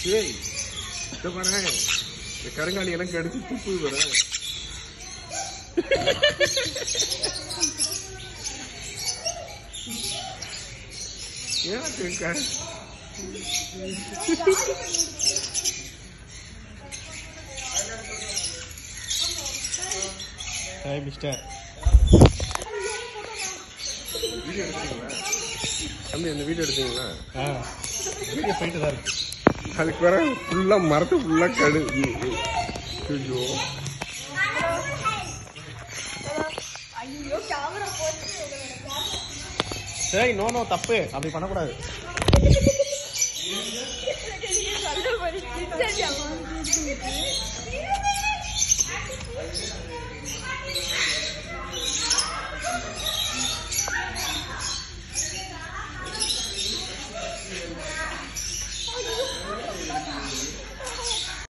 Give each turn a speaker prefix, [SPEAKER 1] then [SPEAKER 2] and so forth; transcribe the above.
[SPEAKER 1] ஏய் இத பாரு இந்த கருங்காலி எல்லாம் கடிச்சு துப்பு வர ஏன்
[SPEAKER 2] Hi, mister.
[SPEAKER 1] வீடியோ எடுத்தீங்களா? தம்பி அந்த வீடியோ எடுத்தீங்களா?
[SPEAKER 2] வீடியோ போயிட்டு தான் இருக்கு.
[SPEAKER 1] அதுக்கு வர ஃபுல்லா மரத்து ஃபுல்லா கடு. ஐயோ
[SPEAKER 3] ஐயோ கேமரா போச்சு.
[SPEAKER 2] சரி நோ தப்பு அப்படி பண்ணக்கூடாது.
[SPEAKER 3] சொல்ல போறீங்க